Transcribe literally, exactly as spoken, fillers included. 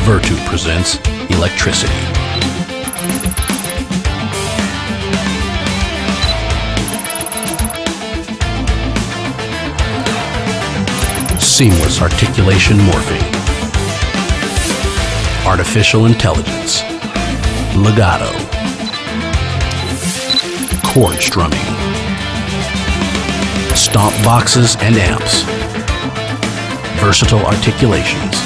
Virtu presents Electricity. Seamless articulation morphing. Artificial intelligence. Legato. Chord strumming. Stomp boxes and amps. Versatile articulations.